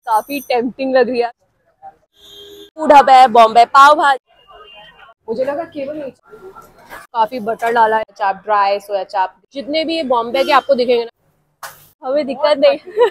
काफी टेम्पटिंग लग रही है। फूड हब है, बॉम्बे पाव भाजी। मुझे लगा केवल काफी बटर डाला है, चाप ड्राई सोया चाप, जितने भी ये बॉम्बे के आपको दिखेंगे ना, हमें दिक्कत नहीं।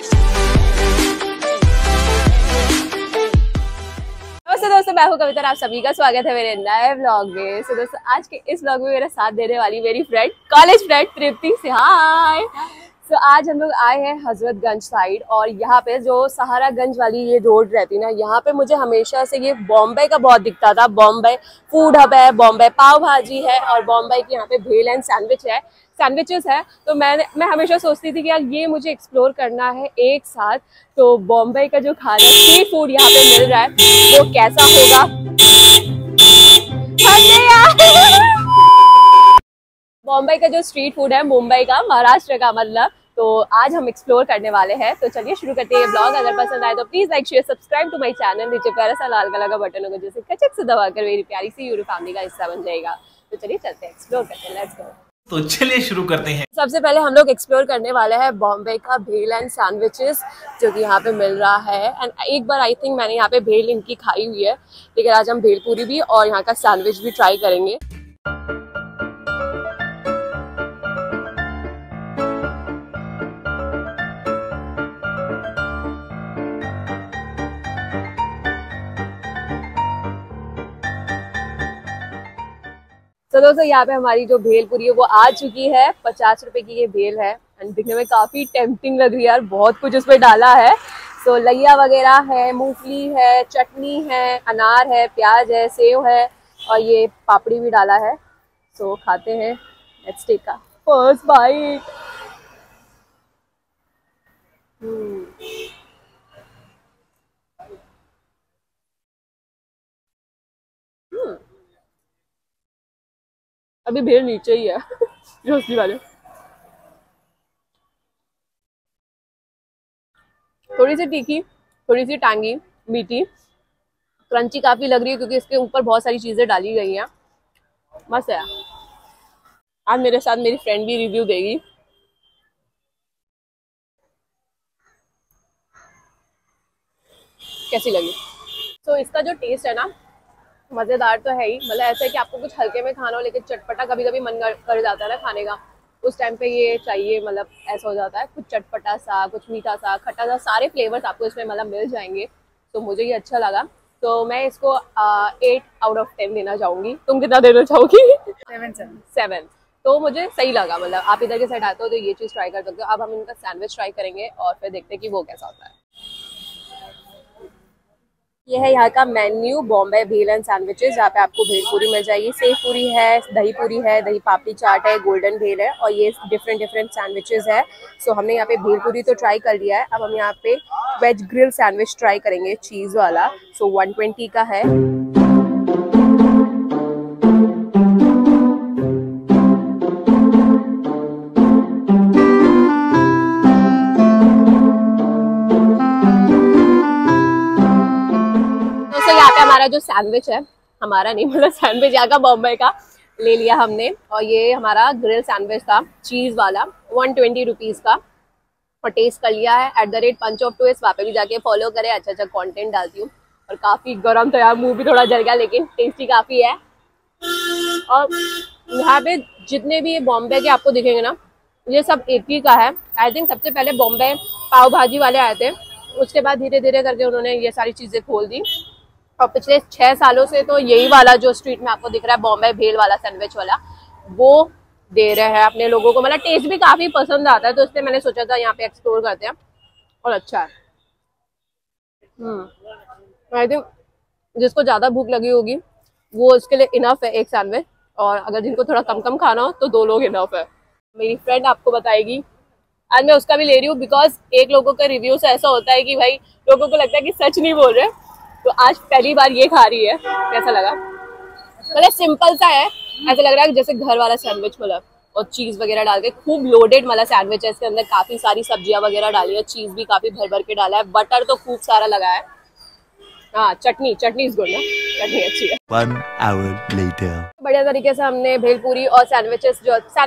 नमस्ते दोस्तों, मैं हूं कविता, आप सभी का स्वागत है मेरे नए व्लॉग में। सो दोस्तों, आज के इस व्लॉग में मेरा साथ देने वाली मेरी फ्रेंड, कॉलेज फ्रेंड तृप्ति से हाय। तो आज हम लोग आए हैं हजरतगंज साइड, और यहाँ पे जो सहारागंज वाली ये रोड रहती है ना, यहाँ पे मुझे हमेशा से ये बॉम्बे का बहुत दिखता था। बॉम्बे फूड हब है, बॉम्बे पाव भाजी है, और बॉम्बे की यहाँ पे भेल एंड सैंडविचेस है। तो मैं हमेशा सोचती थी कि यार ये मुझे एक्सप्लोर करना है एक साथ। तो बॉम्बे का जो खाना स्ट्रीट फूड यहाँ पे मिल रहा है वो कैसा होगा। बॉम्बे का जो स्ट्रीट फूड है, मुंबई का, महाराष्ट्र का मतलब, तो आज हम एक्सप्लोर करने वाले हैं। तो चलिए शुरू करते हैं ये ब्लॉग। अगर पसंद आए तो please like share subscribe to my channel. नीचे प्यारा सा लाल कलर का बटन होगा जिसे कचक से दबाकर मेरी प्यारी सी यूट्यूब फैमिली का हिस्सा बन जाएगा। तो चलिए चलते हैं, एक्सप्लोर करते हैं, लेट्स गो। तो चलिए शुरू करते हैं। सबसे पहले हम लोग एक्सप्लोर करने वाले हैं बॉम्बे का भेल एंड सैंडविचेस, जो कि यहाँ पे मिल रहा है। एंड एक बार आई थिंक मैंने यहाँ पे भेल इनकी खाई हुई है, लेकिन आज हम भेलपूरी भी और यहाँ का सैंडविच भी ट्राई करेंगे। तो दोस्तों, यहाँ पे हमारी जो भेलपूरी है वो आ चुकी है। 50 रुपए की ये भेल है एंड दिखने में काफी टेम्पटिंग लग रही है यार, बहुत कुछ उसमें डाला है। सो लैया वगैरह है, मूंगफली है, चटनी है, अनार है, प्याज है, सेव है, और ये पापड़ी भी डाला है। सो खाते हैं, let's take a first bite. अभी भेल नीचे ही है जो असली वाले। थोड़ी सी तीखी, थोड़ी सी टांगी, मीठी, क्रंची काफी लग रही है क्योंकि इसके ऊपर बहुत सारी चीजें डाली गई हैं। मस्त है। आज मेरे साथ मेरी फ्रेंड भी रिव्यू देगी। कैसी लगी। तो इसका जो टेस्ट है ना, मजेदार तो है ही। मतलब ऐसा है कि आपको कुछ हल्के में खाना हो, लेकिन चटपटा कभी कभी मन कर जाता है ना खाने का, उस टाइम पे ये चाहिए। मतलब ऐसा हो जाता है, कुछ चटपटा सा, कुछ मीठा सा, खट्टा सा, सारे फ्लेवर्स आपको इसमें मतलब मिल जाएंगे। तो मुझे ये अच्छा लगा। तो मैं इसको 8 आउट ऑफ 10 देना चाहूंगी। तुम कितना देना चाहोगी? 7। तो मुझे सही लगा। मतलब आप इधर के साइड आते हो तो ये चीज़ ट्राई कर सकते हो। अब हम इनका सैंडविच ट्राई करेंगे और फिर देखते हैं कि वो कैसा होता है। ये है यहाँ का मेन्यू, बॉम्बे भेल एंड सैंडविचेस। यहाँ पे आपको भेलपूरी मिल जाएगी, सेव पूरी है, दही पूरी है, दही पापड़ी चाट है, गोल्डन भेल है, और ये डिफरेंट सैंडविचेस है। सो हमने यहाँ पे भेलपूरी तो ट्राई कर लिया है। अब हम यहाँ पे वेज ग्रिल सैंडविच ट्राई करेंगे, चीज़ वाला। सो 120 का है। हमारा जो सैंडविच है, हमारा नहीं मतलब सैंडविच यहाँ का बॉम्बे का ले लिया हमने, और ये हमारा ग्रिल सैंडविच था, चीज वाला, 120 रुपीज का, और टेस्ट कर लिया है। @पंच ऑफ ट्विस्ट वहाँ पे भी जाके फॉलो करें, अच्छा कंटेंट डालती हूँ। और काफी गर्म था यार, मुंह भी थोड़ा जल गया, लेकिन टेस्टी काफी है। और यहाँ पे जितने भी बॉम्बे के आपको दिखेंगे ना, ये सब एक ही का है। आई थिंक सबसे पहले बॉम्बे पाव भाजी वाले आए थे, उसके बाद धीरे धीरे करके उन्होंने ये सारी चीजें खोल दी। और पिछले 6 सालों से तो यही वाला जो स्ट्रीट में आपको दिख रहा है, बॉम्बे भेल वाला सैंडविच वाला, वो दे रहे हैं अपने लोगों को। मतलब टेस्ट भी काफी पसंद आता है, तो इसलिए मैंने सोचा था यहाँ पे एक्सप्लोर करते हैं, और अच्छा है। आई थिंक जिसको ज्यादा भूख लगी होगी वो इसके लिए इनफ है एक सैंडविच, और अगर जिनको थोड़ा कम कम खाना हो तो 2 लोग इनफ है। मेरी फ्रेंड आपको बताएगी, आज मैं उसका भी ले रही हूँ, बिकॉज एक लोगों का रिव्यू से ऐसा होता है कि भाई लोगों को लगता है कि सच नहीं बोल रहे। तो आज पहली बार ये खा रही है, कैसा लगा? मतलब सिंपल सा है, ऐसा लग रहा है जैसे घर वाला सैंडविच, मतलब, और चीज वगैरह डाल के खूब लोडेड वाला सैंडविच है। इसके अंदर काफी सारी सब्जियां वगैरह डाली है, चीज भी काफी भर भर के डाला है, बटर तो खूब सारा लगा है। हाँ चटनी इज गुड ना, चटनी अच्छी है। 1 hour later. बढ़िया तरीके से हमने भेलपूरी और सैंडविचेस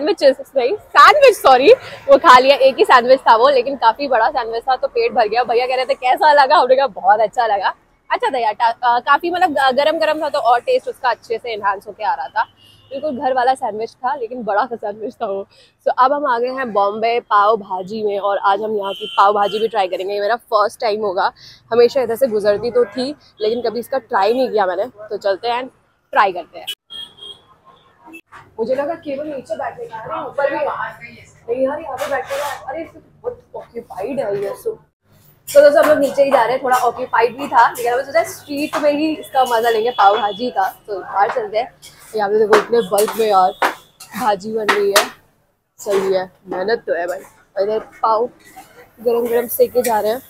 सॉरी वो खा लिया। एक ही सैंडविच था वो, लेकिन काफी बड़ा सैंडविच था तो पेट भर गया। भैया कह रहे थे कैसा लगा, हमने कहा बहुत अच्छा लगा। अच्छा था यार, काफी मतलब गरम गरम था तो और टेस्ट उसका अच्छे से एनहांस होके आ रहा था। बिल्कुल घर वाला सैंडविच था, लेकिन बड़ा सा सैंडविच था वो। तो अब हम आ गए हैं बॉम्बे पाव भाजी में, और आज हम यहाँ की पाव भाजी भी ट्राई करेंगे। ये मेरा फर्स्ट टाइम होगा। हमेशा इधर से गुजरती तो थी, लेकिन कभी इसका ट्राई नहीं किया मैंने। तो चलते हैं ट्राई करते हैं। मुझे लगा केवल नीचे बैठने का है, ऊपर भी नहीं यार, यहाँ पे बैठने का। अरे बहुत ऑक्यूपाइड है ये सब। तो दोस्तों हम लोग नीचे ही जा रहे हैं, थोड़ा ऑक्यूपाइड भी था, लेकिन हमें सोचा स्ट्रीट में ही इसका मजा लेंगे पाव भाजी का। तो बाहर चलते हैं। यहाँ पे देखो इतने बल्क में यार भाजी बन रही है, सही है, मेहनत तो है भाई। और इधर पाव गरम गरम सेके जा रहे हैं।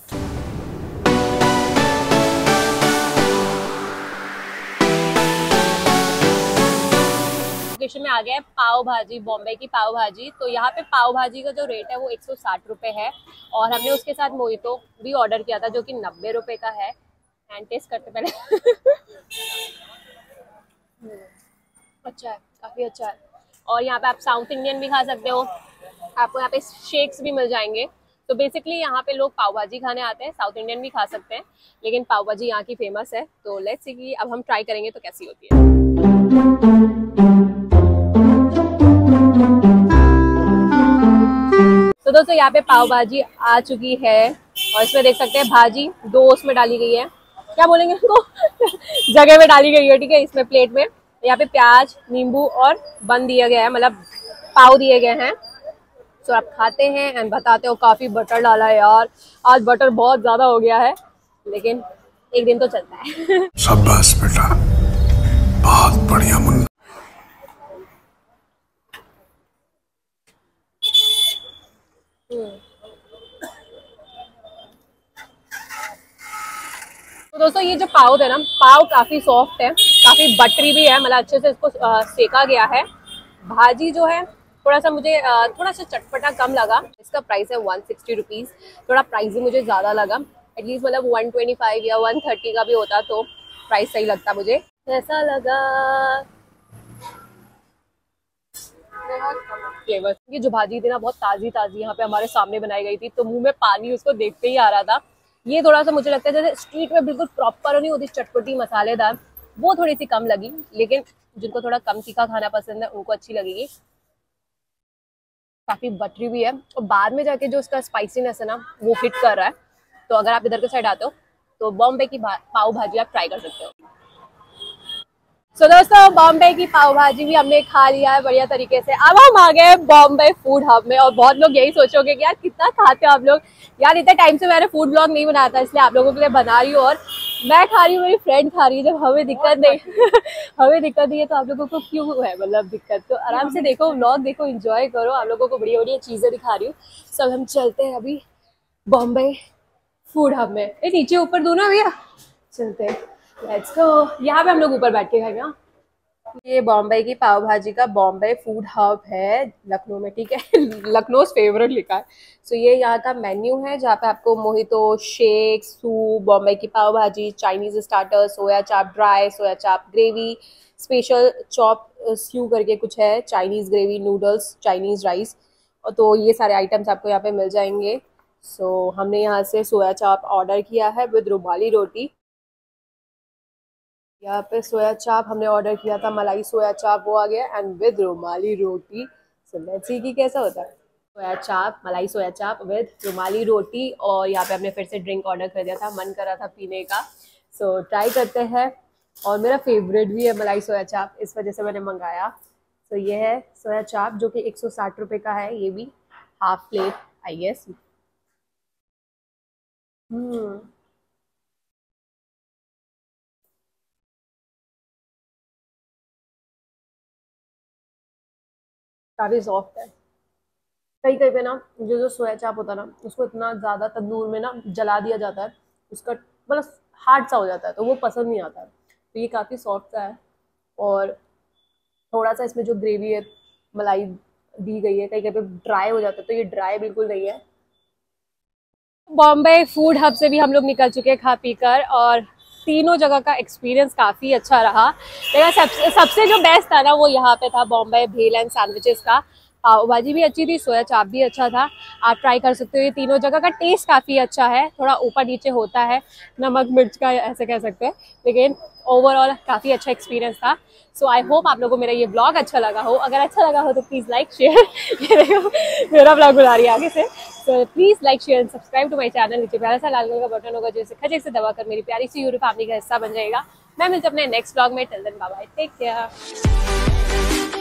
लोकेशन में आ गया है पाव भाजी, बॉम्बे की पाव भाजी। तो यहाँ पे पाव भाजी का जो रेट है वो 160 रुपये है, और हमने उसके साथ मोहितो भी ऑर्डर किया था जो कि 90 रुपये का है। एंड टेस्ट करते पहले अच्छा है, काफ़ी अच्छा है। और यहाँ पे आप साउथ इंडियन भी खा सकते हो, आपको यहाँ पे शेक्स भी मिल जाएंगे। तो बेसिकली यहाँ पे लोग पाव भाजी खाने आते हैं, साउथ इंडियन भी खा सकते हैं, लेकिन पाव भाजी यहाँ की फेमस है। तो लेट्स सी कि अब हम ट्राई करेंगे तो कैसी होती है। तो दोस्तों यहाँ पे पाव भाजी आ चुकी है, और इसमें देख सकते हैं भाजी दो उसमें डाली गई है, क्या बोलेंगे उसको जगह में डाली गई है, ठीक है। इसमें प्लेट में यहाँ पे प्याज, नींबू और बन दिया गया है, मतलब पाव दिए गए हैं। तो आप खाते हैं एंड बताते हो। काफी बटर डाला है यार, आज बटर बहुत ज्यादा हो गया है, लेकिन एक दिन तो चलता है। शाबाश बेटा, बहुत बढ़िया मुन्ना। तो दोस्तों ये जो पाव है ना, पाव काफी सॉफ्ट है, काफी बटरी भी है, मतलब अच्छे से इसको सेका गया है। भाजी जो है थोड़ा सा मुझे थोड़ा सा चटपटा कम लगा। इसका प्राइस है 160 रुपीज़, थोड़ा प्राइस ही मुझे ज़्यादा लगा। एटलीस्ट मतलब 125 या 130 का भी होता तो प्राइस सही लगता मुझे। कैसा लगा फ्लेवर? ये जो भाजी थी ना बहुत ताज़ी यहाँ पे हमारे सामने बनाई गई थी, तो मुंह में पानी उसको देखते ही आ रहा था। ये थोड़ा सा मुझे लगता है जैसे स्ट्रीट में बिल्कुल प्रॉपर नहीं होती चटपटी मसालेदार, वो थोड़ी सी कम लगी, लेकिन जिनको थोड़ा कम तीखा खाना पसंद है उनको अच्छी लगेगी। काफी बटरी भी है, और बाद में जाके जो उसका स्पाइसीनेस है ना वो हिट कर रहा है। तो अगर आप इधर के साइड आते हो तो बॉम्बे की पाव भाजी आप ट्राई कर सकते हो। सो दोस्तों बॉम्बे की पाव भाजी भी हमने खा लिया है बढ़िया तरीके से। अब हम आ गए बॉम्बे फूड हब में, और बहुत लोग यही सोचोगे कि यार कितना खाते हो आप लोग। यार इतने टाइम से मैंने फूड ब्लॉग नहीं बनाया था, इसलिए आप लोगों के लिए बना रही हूँ। और मैं खा रही हूँ, मेरी फ्रेंड खा रही है, जब हमें दिक्कत नहीं हमें दिक्कत नहीं है तो आप लोगों को क्यों है मतलब दिक्कत। तो आराम से देखो, व्लॉग देखो, एंजॉय करो। आप लोगों को बढ़िया बढ़िया चीजें दिखा रही हूँ। सब हम चलते हैं अभी बॉम्बे फूड हब में। ये नीचे ऊपर दोनों भैया, चलते हैं, लेट्स गो। यहाँ पे हम लोग ऊपर बैठ के खाएंगे। ये बॉम्बे की पाव भाजी का बॉम्बे फूड हब है लखनऊ में, ठीक है। लखनऊ फेवरेट लिखा है। सो ये यहाँ का मेन्यू है, जहाँ पे आपको मोहितो, शेक, सूप, बॉम्बे की पाव भाजी, चाइनीज स्टार्टर, सोया चाप ड्राई, सोया चाप ग्रेवी, स्पेशल चॉप स्यू करके कुछ है, Chinese gravy, noodles, Chinese rice. और तो ये सारे आइटम्स आपको यहाँ पे मिल जाएंगे। सो हमने यहाँ से सोया चाप ऑर्डर किया है विद रुमाली रोटी। यहाँ पे सोया चाप हमने ऑर्डर किया था, मलाई सोया चाप, वो आ गया एंड विद रुमाली रोटी। सो लेट्स सी कि कैसा होता है। सोया चाप, मलाई सोया चाप विद रुमाली रोटी। और यहाँ पे हमने फिर से ड्रिंक ऑर्डर कर दिया था, मन कर रहा था पीने का। सो ट्राई करते हैं। और मेरा फेवरेट भी है मलाई सोया चाप, इस वजह से मैंने मंगाया। सो ये है सोया चाप जो कि 160 रुपये का है, ये भी हाफ प्लेट आई गेस। काफ़ी सॉफ्ट है। कहीं कहीं पे ना जो सोया चाप होता है ना, उसको इतना ज़्यादा तंदूर में ना जला दिया जाता है, उसका मतलब हार्ड सा हो जाता है, तो वो पसंद नहीं आता है। तो ये काफ़ी सॉफ्ट सा है, और थोड़ा सा इसमें जो ग्रेवी है, मलाई दी गई है, कहीं कहीं पे ड्राई हो जाता है, तो ये ड्राई बिल्कुल नहीं है। बॉम्बे फूड हब से भी हम लोग निकल चुके हैं खा पी कर, और तीनों जगह का एक्सपीरियंस काफ़ी अच्छा रहा। लेकिन सबसे जो बेस्ट था ना वो यहाँ पे था बॉम्बे भेल एंड सैंडविचेस का। पाव भाजी भी अच्छी थी, सोया चाप भी अच्छा था, आप ट्राई कर सकते हो। ये तीनों जगह का टेस्ट काफ़ी अच्छा है, थोड़ा ऊपर नीचे होता है नमक मिर्च का ऐसे कह सकते हैं, लेकिन ओवरऑल काफ़ी अच्छा एक्सपीरियंस था। सो आई होप आप लोगों को मेरा ये ब्लॉग अच्छा लगा हो। अगर अच्छा लगा हो तो प्लीज़ लाइक शेयर, ये देखो मेरा ब्लॉग बना रही है आगे से। So please like share and subscribe to my channel. नीचे प्यारा सा लाल कलर का बटन होगा जैसे खचक से दबाकर मेरी प्यारी सी यूट्यूब फैमिली का हिस्सा बन जाएगा। मैं मिलती हूँ अपने नेक्स्ट ब्लॉग में। Till then bye bye, take care.